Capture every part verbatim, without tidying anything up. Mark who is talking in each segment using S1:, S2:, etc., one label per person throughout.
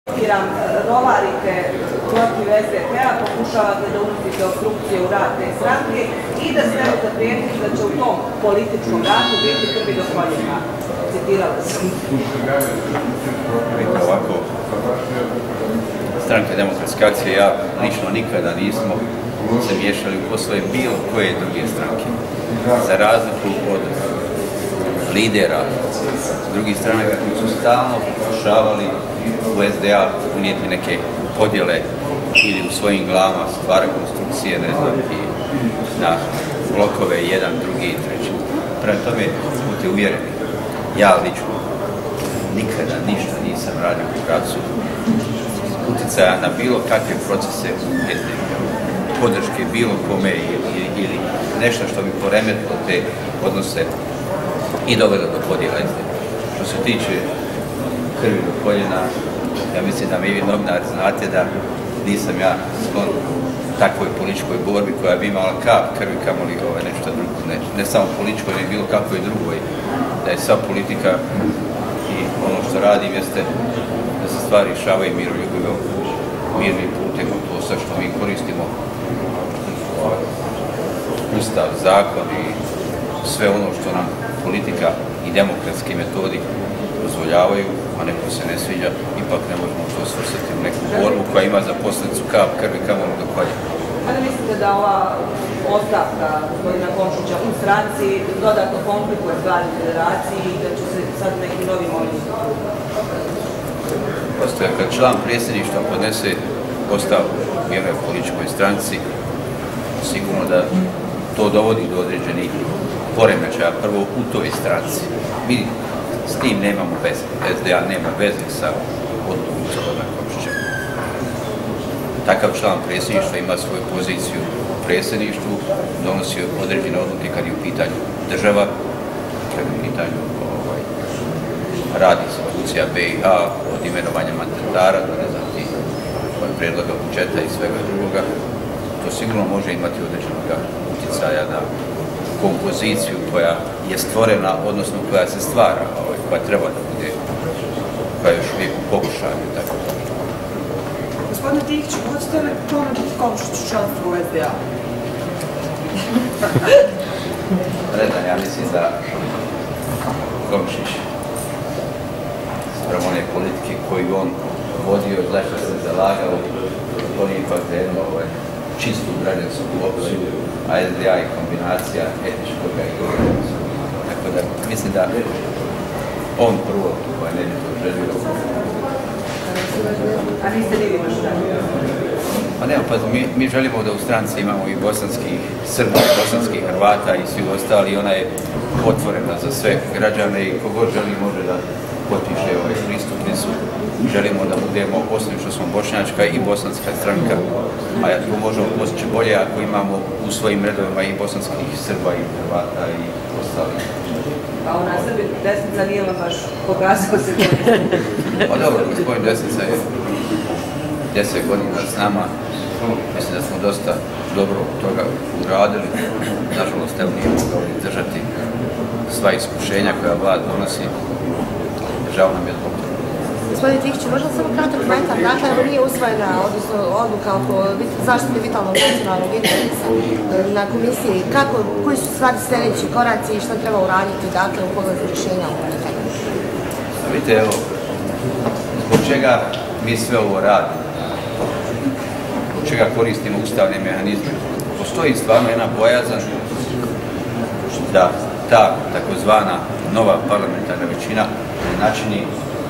S1: rovarite protiv S D P-a, pokušavate da unosite obstrukcije u rad te stranke i da stavite prijetnju da će u tom političkom ratu biti krvi do koljena. Citirala sam.
S2: Vidite ovako, Stranka demokratske akcije, ja lično nikada nismo se miješali u poslove bilo koje druge stranke. Za razliku od lidera drugih stranaka koji su stalno pokušavali u S D A unijeti neke podjele ili u svojim glavama stvara konstrukcije, ne znam, na blokove jedan, drugi i treći. Prema tome, budite uvjereni, ja lično nikada ništa nisam radio u pravcu utjecaja na bilo kakve procese u S D A, podrške bilo kome ili, ili nešto što bi poremetilo te odnose i dovelo do podjela S D A. Što se tiče krvi do koljena, ja mislim da mi vi novinari znate da nisam ja sklon takvoj političkoj borbi koja bi imala kap krvi kamoli ovaj, nešto drugo, ne, ne samo političkoj, ne bilo kakvoj drugoj, da je sva politika i ono što radim jeste da se stvari rješavaju miroljubivo, mirnim putem, to sve što mi koristimo, ustav, zakon i sve ono što nam politika i demokratski metodi dozvoljavaju, a neko se ne sviđa, ipak ne možemo to svrstati u neku borbu koja ima za posljedicu kap krvi kamoli do koljena.
S1: Ali mislite da ova ostavka gospodina Komšića u stranci dodatno komplikuje stvari u federaciji i da će se sad neki novi moliti?
S2: Postoje, kad član predsjedništva podnese ostavku u jednoj političkoj stranci, sigurno da to dovodi do određenih poremećaja, prvo u toj stranci. Mi s tim nemamo veze, S D A nema veze sa odlukom gospodina Komšića. Takav član predsjedništva ima svoju poziciju u predsjedništvu, donosi određene odluke kad je u pitanju država, kad je u pitanju ovaj, rad institucija B i A, od imenovanja mandatara do ne znam ti prijedloga budžeta i svega drugoga. To sigurno može imati određenog utjecaja na kompoziciju koja je stvorena, odnosno koja se stvara, ovaj, koja treba da bude, koja je još uvijek u pokušanju. Tako.
S1: Gospodine Tihiću, hoćete li ponuditi Komšiću članstvo u S D A?
S2: Redan, ja mislim da Komšić sprem one politike koju on vodio, zašto se zalagao, to nije ipak za jednu ovaj, čistu građansku opciju, a S D A je kombinacija etičkog i građanskog. Tako da mislim da on prvo ovaj, ne bi to želio.
S1: A niste li vi možda?
S2: Pa nema, pa mi, mi želimo da u stranci imamo i bosanskih Srba, i bosanskih Hrvata i svi ostali. Ona je otvorena za sve građane i kogod želi može da potpiše ovaj pristupnicu. Želimo da budemo, osim što smo bošnjačka i bosanska stranka, a to možemo postići bolje ako imamo u svojim redovima i bosanskih Srba i Hrvata i ostalih.
S1: Pa ona Srbi desnica nije vam baš pokazao se.
S2: Pa dobro, gospodin Desnica je deset godina s nama. Mislim da smo dosta dobro toga uradili. Nažalost, evo nije mogao izdržati sva iskušenja koja vlada donosi. Žao nam je zbog toga.
S3: Gospodine Tihiću, možda samo kratak komentar. Dakle, evo nije usvojena odluka oko zaštite vitalnog nacionalnog interesa na komisiji. Kako, koji su stvari sljedeći koraci i što treba uraditi dakle, u pogledu rješenja ovog pitanja?
S2: Vidite, evo, zbog čega mi sve ovo radimo? Zbog čega koristimo ustavne mehanizme? Postoji stvarno jedna bojazan da ta takozvana nova parlamentarna većina ne načini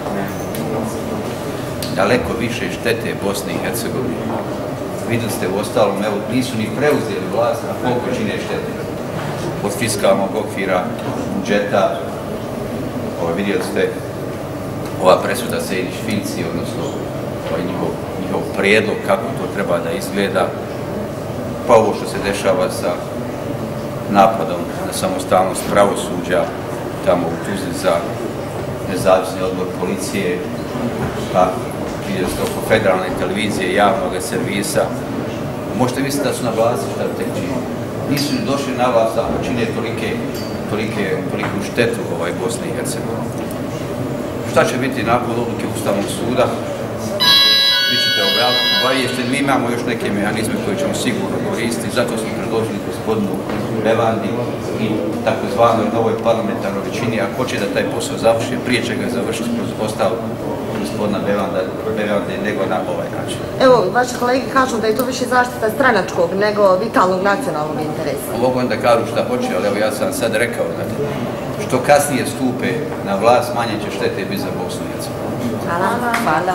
S2: daleko više štete Bosni i Hercegovini. Vidjeli ste u ostalom, evo, nisu ni preuzeli vlast, a koliko čine štete. Od fiskalnog okvira, budžeta, ovo, vidjeli ste ova presuda Sejdić-Finci, odnosno ovaj njihov, njihov prijedlog kako to treba da izgleda, pa ovo što se dešava sa napadom na samostalnost pravosuđa, tamo u Tuzli za nezavisni odbor policije, pa vidjeli ste oko federalne televizije, javnog servisa. Možete misliti da su na vlasti šta tek čini. Nisu ni došli na vlast, ako čine tolike, tolike, toliku štetu ovaj Bosne i Hercegovine. Šta će biti nakon odluke Ustavnog suda? ja obaviješten, mi imamo još neke mehanizme koje ćemo sigurno koristiti, zato smo predložili gospodinu Bevandi i takozvanoj novoj parlamentarnoj većini, ako hoće da taj posao završi, prije će ga završiti kroz postavu gospodina Bevande nego na ovaj način.
S3: Evo, vaši kolege kažu da je to više zaštita stranačkog nego vitalnog nacionalnog interesa.
S2: Mogu onda kažu šta hoće, ali evo ja sam sad rekao da što kasnije stupe na vlast, manje će štete biti za Bosnu i Hercegovinu.
S3: Hvala. Hvala.